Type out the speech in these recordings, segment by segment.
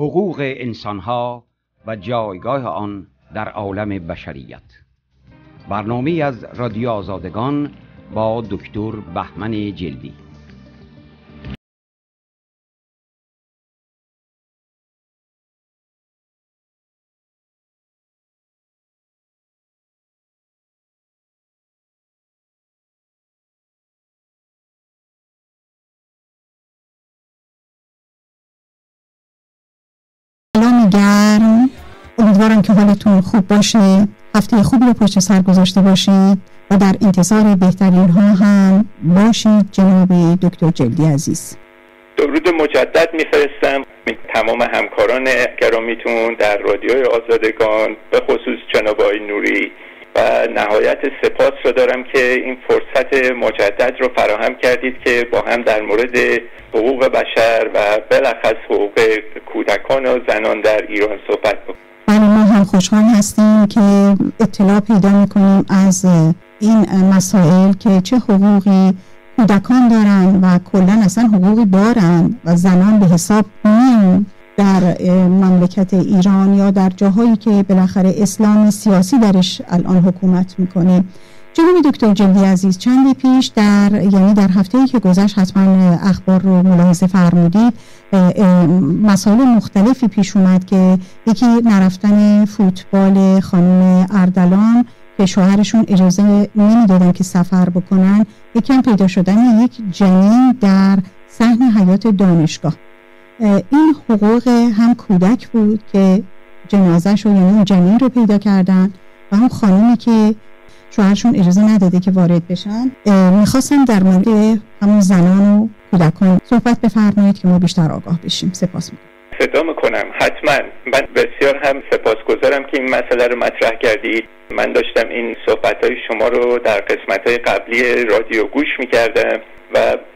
حقوق انسانها و جایگاه آن در عالم بشریت. برنامه از رادیو آزادگان با دکتر بهمن جلدی. سلام گرم، امیدوارم که حالتون خوب باشه، هفته خوبی رو پشت سر گذاشته باشید و در انتظار بهترین ها هم باشید. جناب دکتر جلدی عزیز، درود مجدد میفرستم تمام همکاران گرامیتون در رادیوی آزادگان، به خصوص جناب آقای نوری، و نهایت سپاس رو دارم که این فرصت مجدد رو فراهم کردید که با هم در مورد حقوق بشر و بالاخص حقوق کودکان و زنان در ایران صحبت بکنیم. بله، ما هم خوشحال هستیم که اطلاع پیدا میکنیم از این مسائل که چه حقوقی کودکان دارن و کلا اصلا حقوقی دارن و زنان به حساب میان در مملکت ایران یا در جاهایی که بالاخره اسلام سیاسی درش الان حکومت میکنه. جناب دکتر جلدی عزیز، چندی پیش در هفته‌ای که گذشت حتما اخبار رو ملاحظه فرمودید، مسائل مختلفی پیش اومد که یکی نرفتن فوتبال خانم اردلان که شوهرشون اجازه نمیدادن که سفر بکنن، یکی هم پیدا شدن یک جنین در صحن حیاط دانشگاه. این حقوق هم کودک بود که جنازه‌شو یعنی اون جنین رو پیدا کردن و هم خانمی که شوهرشون اجازه نداده که وارد بشن. میخواستم در مورد همون زنان و کودکان صحبت بفرمایید که ما بیشتر آگاه بشیم. سپاس میکنم. صدا میکنم. حتما. من بسیار هم سپاسگزارم که این مسئله رو مطرح کردید. من داشتم این صحبت‌های شما رو در قسمت‌های قبلی رادیو گوش میکردم و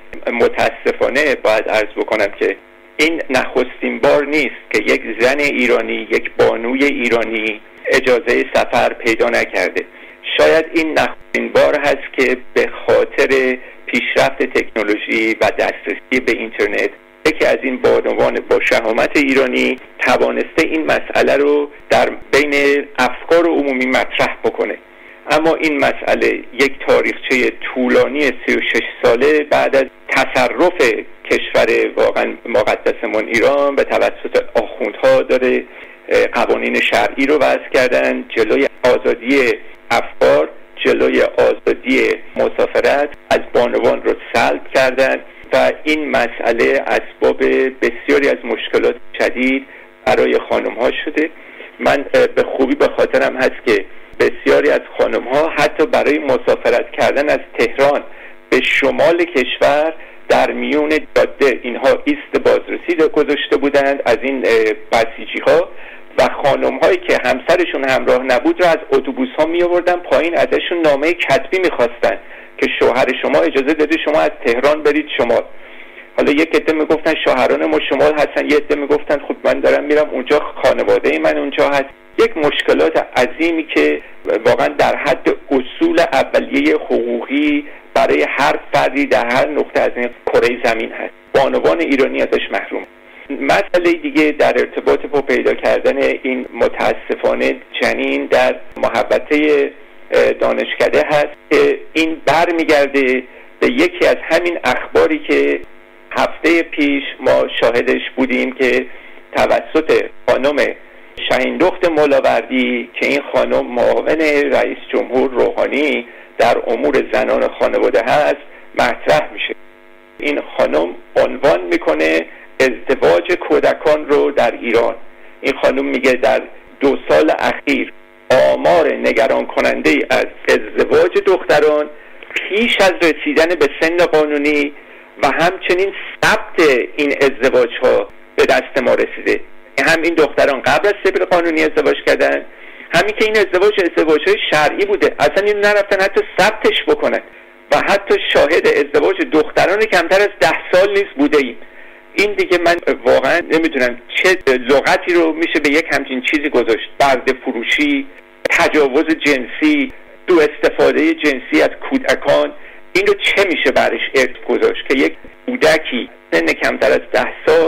متاسفانه باید عرض بکنم که این نخستین بار نیست که یک زن ایرانی، یک بانوی ایرانی اجازه سفر پیدا نکرده. شاید این نخستین بار هست که به خاطر پیشرفت تکنولوژی و دسترسی به اینترنت یکی از این بانوان با شهامت ایرانی توانسته این مسئله رو در بین افکار عمومی مطرح بکنه. اما این مسئله یک تاریخچه طولانی 36 ساله بعد از تصرف کشور واقعا مقدسمون ایران به توسط آخوندها داره قوانین شرعی رو وضع کردن، جلوی آزادی افکار، جلوی آزادی مسافرت از بانوان رو سلب کردن و این مسئله اسباب بسیاری از مشکلات شدید برای خانم ها شده. من به خوبی به خاطرم هست که بسیاری از خانم ها حتی برای مسافرت کردن از تهران به شمال کشور در میون جاده اینها ایست بازرسی گذاشته بودند از این بسیجی ها و خانم هایی که همسرشون همراه نبود را از اتوبوس ها می آوردن پایین، ازشون نامه کتبی میخواستن که شوهر شما اجازه داده شما از تهران برید شمال. حالا یک عده میگفتن شوهران ما شمال هستن، یک عده میگفتن خب من دارم میرم اونجا، خانواده من اونجا هست. یک مشکلات عظیمی که واقعا در حد اصول اولیه حقوقی برای هر فردی در هر نقطه از این کره زمین هست. بانوان ایرانی ازش محروم. مسئله دیگه در ارتباط با پیدا کردن این متاسفانه جنین در محوطه دانشکده هست که این برمیگرده به یکی از همین اخباری که هفته پیش ما شاهدش بودیم که توسط خانم شهیندخت مولاوردی که این خانم معاون رئیس جمهور روحانی در امور زنان خانواده هست مطرح میشه. این خانم عنوان میکنه ازدواج کودکان رو در ایران. این خانم میگه در 2 سال اخیر آمار نگران کننده از ازدواج دختران پیش از رسیدن به سن قانونی و همچنین ثبت این ازدواج ها به دست ما رسیده. هم این دختران قبل از سن قانونی ازدواج کردن، همین که این ازدواج های شرعی بوده، اصلا این نرفتن حتی ثبتش بکنن و حتی شاهد ازدواج دختران کمتر از 10 سال نیست بوده ایم. این دیگه من واقعا نمیدونم چه لغتی رو میشه به یک همچین چیزی گذاشت. برده فروشی، تجاوز جنسی، دو استفاده جنسی از کودکان، این رو چه میشه برش اسم گذاشت که یک کودکی سن کمتر از 10 سال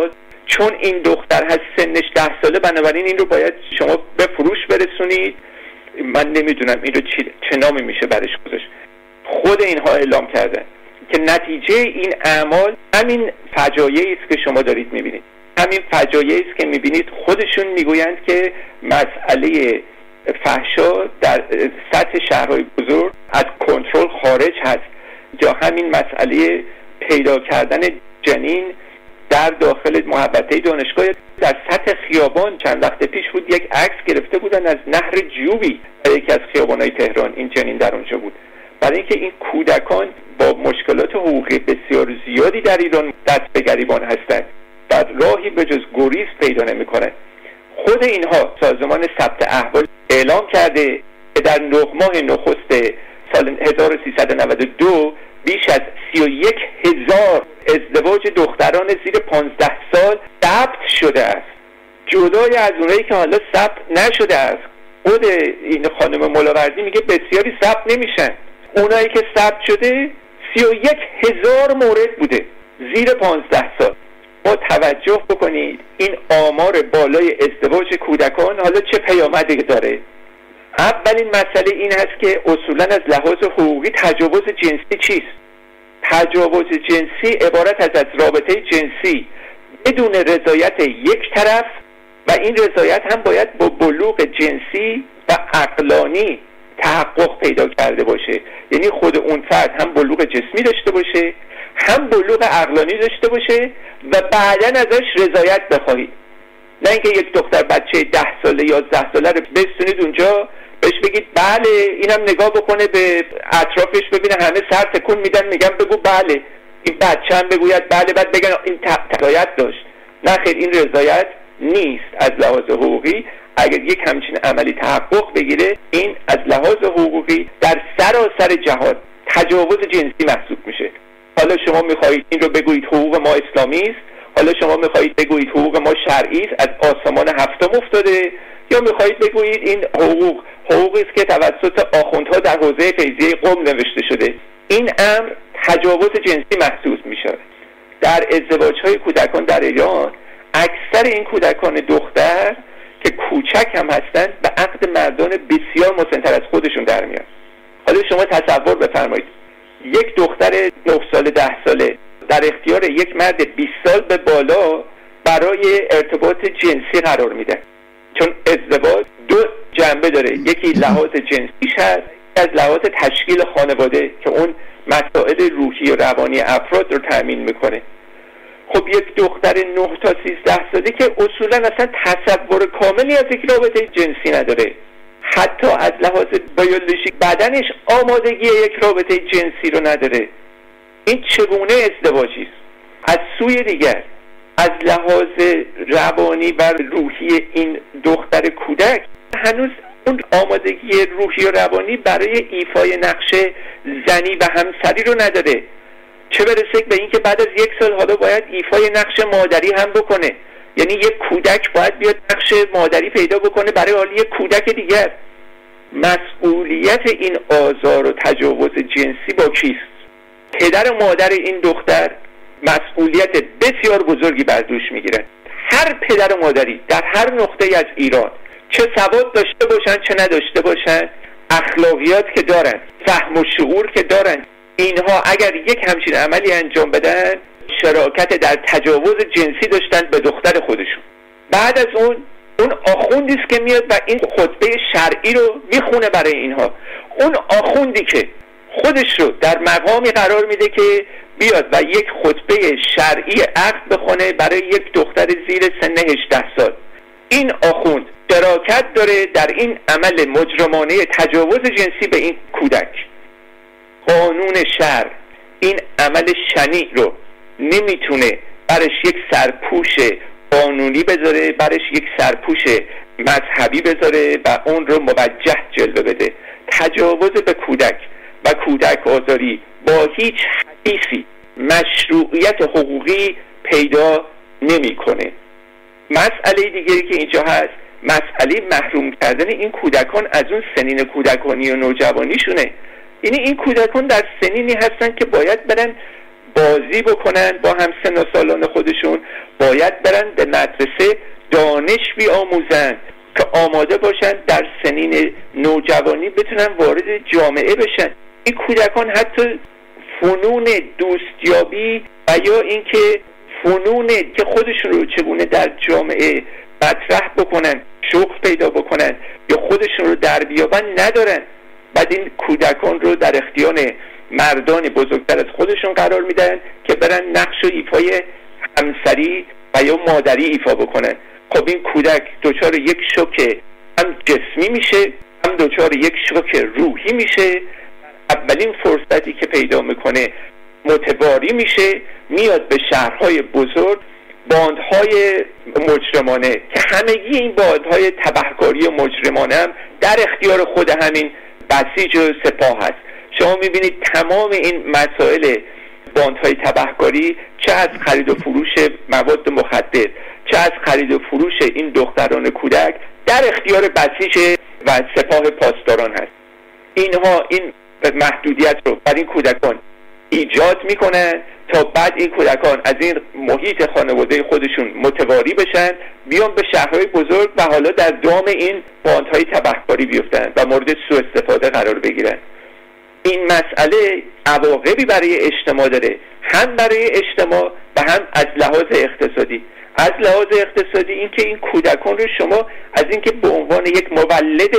چون این دختر هست سنش 10 ساله، بنابراین این رو باید شما به فروش برسونید. من نمیدونم این رو چه نامی میشه برش گذاشت. خود اینها اعلام کردن که نتیجه این اعمال همین فجایعی است که شما دارید میبینید. همین فجایعی است که میبینید. خودشون میگویند که مسئله فحشا در سطح شهرهای بزرگ از کنترل خارج هست، یا همین مسئله پیدا کردن جنین در داخل محوطه دانشگاه. در سطح خیابان چند وقت پیش بود یک عکس گرفته بودن از نهر جیوبی در یکی از خیابان‌های تهران، این جنین در اونجا بود. برای اینکه این کودکان با مشکلات حقوقی بسیار زیادی در ایران دست به گریبان هستند و راهی به جز گریز پیدا نمی‌کنند. خود اینها سازمان ثبت احوال اعلام کرده که در 9 ماه نخست سال 1392 بیش از 31,000 ازدواج دختران زیر 15 سال ثبت شده است. جدای از اونایی که حالا ثبت نشده است، خود این خانم ملاوردی میگه بسیاری ثبت نمیشن. اونایی که ثبت شده 31,000 مورد بوده زیر 15 سال. ما توجه بکنید این آمار بالای ازدواج کودکان حالا چه پیامدی داره. اولین مسئله این هست که اصولا از لحاظ حقوقی تجاوز جنسی چیست؟ تجاوز جنسی عبارت از رابطه جنسی بدون رضایت یک طرف و این رضایت هم باید با بلوغ جنسی و عقلانی تحقق پیدا کرده باشه. یعنی خود اون فرد هم بلوغ جسمی داشته باشه، هم بلوغ عقلانی داشته باشه و بعداً ازش رضایت بخواهید. نه اینکه یک دختر بچه 10 ساله 11 ساله رو بستونید اونجا بهش بگید بله، اینم نگاه بکنه به اطرافش ببینه همه سر تکون میدن میگن بگو بله، این بچه هم بگوید بله، بعد بگن این رضایت داشت. نه خیر، این رضایت نیست از لحاظ حقوقی. اگر یک همچین عملی تحقق بگیره، این از لحاظ حقوقی در سراسر جهان تجاوز جنسی محسوب میشه. حالا شما میخواهید این رو بگویید حقوق ما اسلامی است، حالا شما میخواهید بگویید حقوق ما شرعی است، از آسمان هفتم افتاده، یا میخواهید بگویید این حقوقی است که توسط آخوندها در حوزه فیضیه قم نوشته شده. این امر تجاوز جنسی محسوب میشه. در ازدواج‌های کودکان در ایران اکثر این کودکان دختر که کوچک هم هستند به عقد مردان بسیار مسن‌تر از خودشون در میاد. حالا شما تصور بفرمایید یک دختر 9 ساله 10 ساله در اختیار یک مرد 20 سال به بالا برای ارتباط جنسی قرار میده. چون ازدواج 2 جنبه داره، یکی لحاظ جنسیش هست، از لحاظ تشکیل خانواده که اون مسائل روحی و روانی افراد رو تأمین میکنه. خب یک دختر 9 تا 13 ساله که اصولا اصلا تصور کاملی از یک رابطه جنسی نداره، حتی از لحاظ بیولوژیک بدنش آمادگی یک رابطه جنسی رو نداره، این چگونه ازدواجی است؟ از سوی دیگر از لحاظ روانی و روحی این دختر کودک هنوز اون آمادگی روحی و روانی برای ایفای نقش زنی و همسری رو نداره، چه برسه به این که بعد از 1 سال حالا باید ایفای نقش مادری هم بکنه. یعنی یک کودک باید بیاد نقش مادری پیدا بکنه برای حالی یک کودک دیگر. مسئولیت این آزار و تجاوز جنسی با کیست؟ پدر و مادر این دختر مسئولیت بسیار بزرگی بر دوش میگیرن. هر پدر و مادری در هر نقطه از ایران، چه سواد داشته باشن چه نداشته باشن، اخلاقیات که دارن، فهم و شعور که دارن، اینها اگر یک همچین عملی انجام بدن شراکت در تجاوز جنسی داشتن به دختر خودشون. بعد از اون آخوندی است که میاد و این خطبه شرعی رو میخونه برای اینها. اون آخوندی که خودش رو در مقامی قرار میده که بیاد و یک خطبه شرعی عقد بخونه برای یک دختر زیر سن 18 سال. این آخوند شراکت داره در این عمل مجرمانه تجاوز جنسی به این کودک. قانون شرع این عمل شنیع رو نمیتونه برش یک سرپوش قانونی بذاره، برش یک سرپوش مذهبی بذاره و اون رو موجه جلوه بده. تجاوز به کودک و کودک آزاری با هیچ حدیثی مشروعیت حقوقی پیدا نمیکنه. مسئله دیگری که اینجا هست مسئله محروم کردن این کودکان از اون سنین کودکانی و نوجوانیشونه. یعنی این کودکان در سنینی هستن که باید برن بازی بکنن با همسن و سالان خودشون، باید برن به مدرسه دانش بیاموزن که آماده باشن در سنین نوجوانی بتونن وارد جامعه بشن. این کودکان حتی فنون دوستیابی و یا اینکه فنون که خودشون رو چگونه در جامعه مطرح بکنن، شغل پیدا بکنن یا خودشون رو در بیابن ندارن. بعد این کودکان رو در اختیار مردان بزرگتر از خودشون قرار میدن که برن نقش و ایفای همسری و یا مادری ایفا بکنن. خب این کودک دچار یک شوک هم جسمی میشه، هم دچار یک شوک روحی میشه. اولین فرصتی که پیدا میکنه متواری میشه، میاد به شهرهای بزرگ، باندهای مجرمانه که همگی این باندهای تبهکاری و مجرمانه هم در اختیار خود همین بسیج و سپاه هست. شما میبینید تمام این مسائل باندهای تبهکاری، چه از خرید و فروش مواد مخدر، چه از خرید و فروش این دختران کودک، در اختیار بسیج و سپاه پاسداران هست. اینها این محدودیت رو بر این کودکان ایجاد میکنن تا بعد این کودکان از این محیط خانواده خودشون متواری بشن، بیان به شهرهای بزرگ و حالا در دام این باندهای تبهکاری بیفتن و مورد سوء استفاده قرار بگیرن. این مسئله عواقبی برای اجتماع داره، هم برای اجتماع و هم از لحاظ اقتصادی. از لحاظ اقتصادی اینکه این کودکان رو شما از اینکه به عنوان یک مولد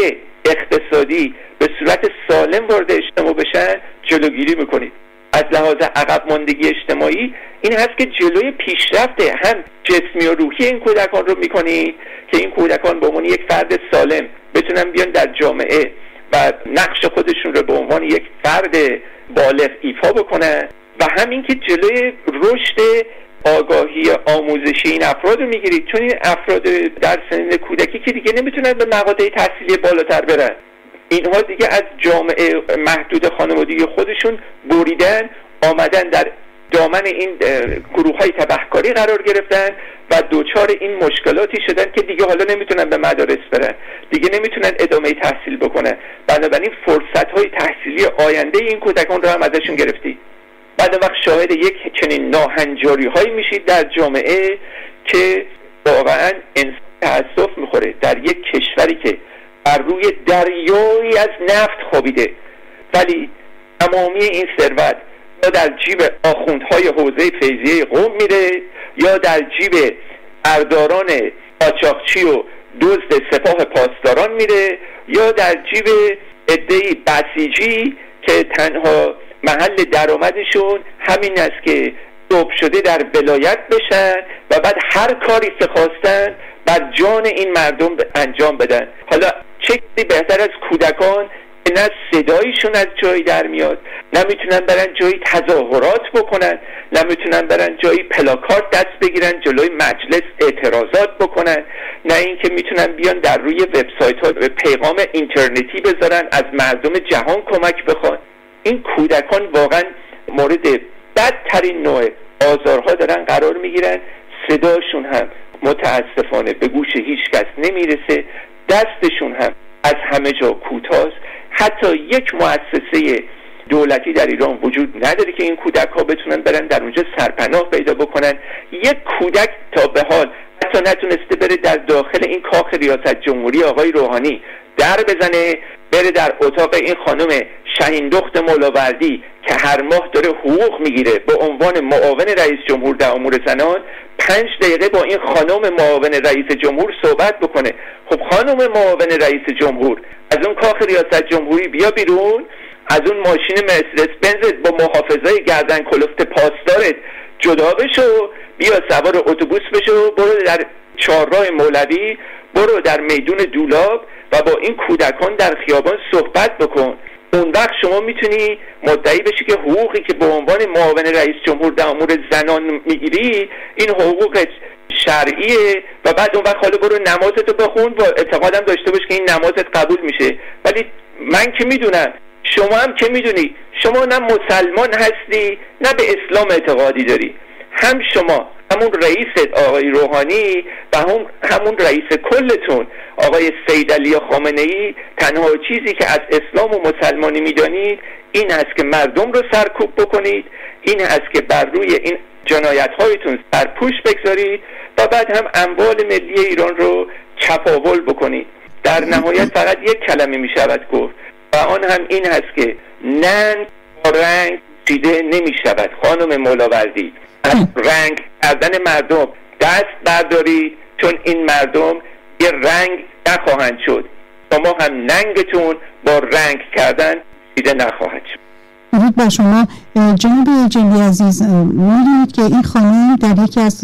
اقتصادی به صورت سالم وارد اجتماع بشن جلوگیری میکنید. از لحاظ عقب ماندگی اجتماعی این هست که جلوی پیشرفت هم جسمی و روحی این کودکان رو میکنید که این کودکان به عنوان یک فرد سالم بتونن بیان در جامعه و نقش خودشون رو به عنوان یک فرد بالغ ایفا بکنن، و همین که جلوی رشد آگاهی آموزشی این افراد رو میگیرید، چون این افراد در سن کودکی که دیگه نمیتونن به مقاطع تحصیلی بالاتر برن، اینها دیگه از جامعه محدود خانوادگی خودشون بریدن، آمدن در دامن این گروه‌های تبهکاری قرار گرفتن و دوچار این مشکلاتی شدن که دیگه حالا نمیتونن به مدارس برن، دیگه نمیتونن ادامه تحصیل بکنن. بنابراین فرصت‌های تحصیلی آینده این کودکان رو هم ازشون گرفتی. بعد وقت شاهد یک چنین ناهنجاری‌هایی میشید در جامعه که واقعاً انسان تأسف میخوره در یک کشوری که بر روی دریایی از نفت خوابیده، ولی تمامی این ثروت یا در جیب آخوندهای حوزه فیضیه قم میره یا در جیب ارداران قاچاقچی و دزد سپاه پاسداران میره یا در جیب عده‌ای بسیجی که تنها محل درآمدشون همین است که ذوب شده در ولایت بشن و بعد هر کاری که خواستن بر جان این مردم انجام بدن. حالا چه چیزی بهتر از کودکان که نه صدایشون از جایی در میاد، نه میتونن برن جایی تظاهرات بکنن، نه میتونن برن جایی پلاکارد دست بگیرن جلوی مجلس اعتراضات بکنن، نه اینکه میتونن بیان در روی وبسایت ها پیغام اینترنتی بذارن از مردم جهان کمک بخوان. این کودکان واقعا مورد بدترین نوع آزارها دارن قرار میگیرن. صداشون هم متاسفانه به گوش هیچ کس نمیرسه، دستشون هم از همه جا کوتاست. حتی یک مؤسسه دولتی در ایران وجود نداره که این کودک ها بتونن برن در اونجا سرپناه پیدا بکنن. یک کودک تا به حال حتی نتونسته بره در داخل این کاخ ریاست جمهوری آقای روحانی در بزنه، بره در اتاق این خانم شهیندخت مولاوردی که هر ماه داره حقوق میگیره به عنوان معاون رئیس جمهور در امور زنان، 5 دقیقه با این خانم معاون رئیس جمهور صحبت بکنه. خب خانم معاون رئیس جمهور، از اون کاخ ریاست جمهوری بیا بیرون، از اون ماشین مرسدس بنز با محافظای گردن کلفت پاسدارت جدا بشو، بیا سوار اتوبوس بشو، برو در چهارراه مولوی، برو در میدون دولاب و با این کودکان در خیابان صحبت بکن. اون وقت شما میتونی مدعی بشی که حقوقی که به عنوان معاون رئیس جمهور در امور زنان میگیری این حقوق شرعیه، و بعد اون وقت حالا برو نمازتو بخون و اعتقادم داشته باش که این نمازت قبول میشه. ولی من که میدونم، شما هم که میدونی، شما نه مسلمان هستی نه به اسلام اعتقادی داری. هم شما، همون رئیست آقای روحانی و همون رئیس کلتون آقای سید علی خامنه‌ای، تنها چیزی که از اسلام و مسلمانی میدانید این است که مردم رو سرکوب بکنید، این است که بر روی این جنایت هایتون سرپوش بگذارید و بعد هم اموال ملی ایران رو چپاول بکنید. در نهایت فقط یک کلمه می شود گفت و آن هم این هست که ننگ با رنگ پوشیده نمی شود. خانم مولاوردی، از رنگ کردن مردم دست بردارید، چون این مردم یه رنگ نخواهند شد. شما هم ننگتون با رنگ کردن پوشیده نخواهد شد. درود بر شما جناب جلی عزیز. می‌دونید که این خانم در یکی از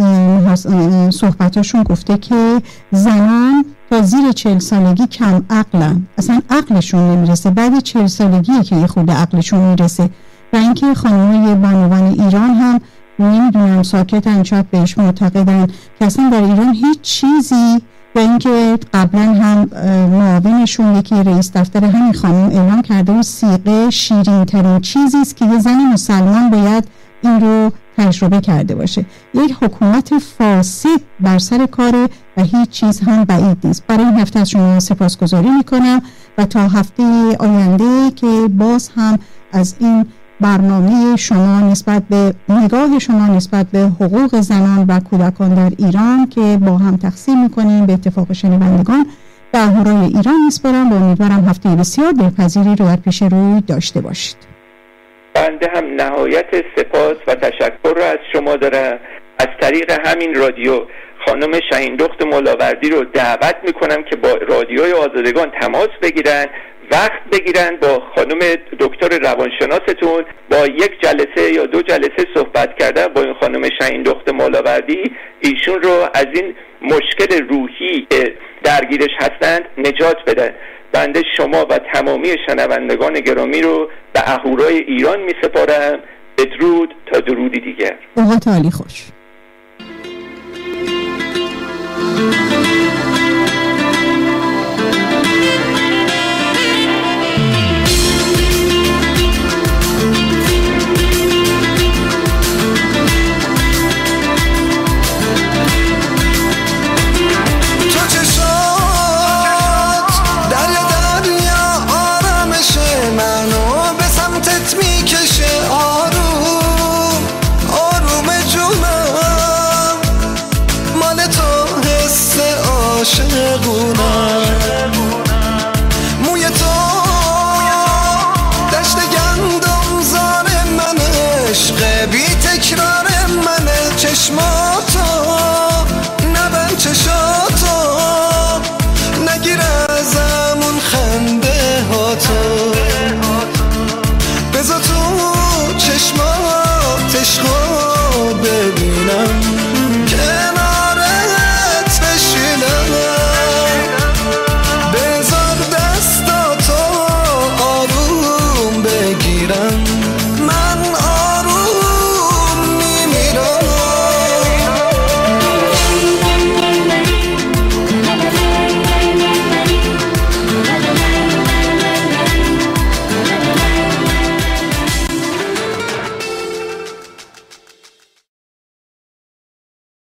صحبتاشون گفته که زنان تا زیر 40 سالگی کم عقلن، اصلا عقلشون نمیرسه، بعد 40 سالگیه که یه خود عقلشون میرسه. و اینکه خانم‌های بانوان ایران هم نمیدونم ساکتن، شاید بهش معتقدن که اصلا در ایران هیچ چیزی، و اینکه قبلا هم معاونشون یکی رئیس دفتر همین خانم اعلام کرده و سیغه شیرین ترین چیزی است که یه زن مسلمان باید این رو تجربه کرده باشه. یک حکومت فاسد بر سر کاره و هیچ چیز هم بعید نیست. برای این هفته از شما سپاسگزاری میکنم و تا هفته آینده که باز هم از این برنامه شما نسبت به نگاه شما نسبت به حقوق زنان و کودکان در ایران که با هم تقسیم میکنیم به اتفاق شنوندگان به اهورای ایران میسپارم و امیدوارم هفته بسیار دلپذیری رو در پیش روی داشته باشید. بنده هم نهایت سپاس و تشکر رو از شما دارم. از طریق همین رادیو خانم شهیندخت مولاوردی رو دعوت میکنم که با رادیوی آزادگان تماس بگیرن، وقت بگیرن با خانم دکتر روانشناستون، با یک جلسه یا 2 جلسه صحبت کردن با این خانم شهیندخت مولاوردی، ایشون رو از این مشکل روحی که درگیرش هستند نجات بدن. بنده شما و تمامی شنوندگان گرامی رو به اهورای ایران می سپارم. بدرود تا درودی دیگر. اوقات عالی خوش.